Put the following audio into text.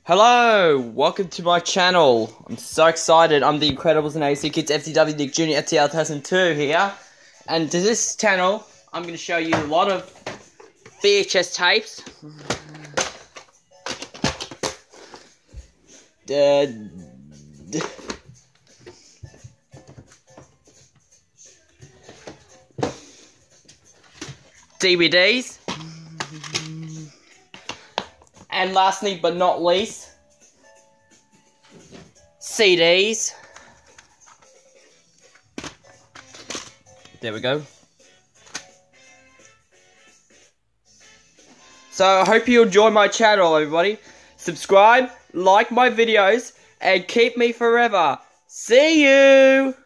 Hello, welcome to my channel. I'm so excited. I'm the Incredibles and AC Kids FTW Nick Jr. FTL 2002 here. And to this channel, I'm going to show you a lot of VHS tapes. DVDs. And lastly but not least, CDs. There we go. So I hope you enjoy my channel, everybody. Subscribe, like my videos, and keep me forever. See you!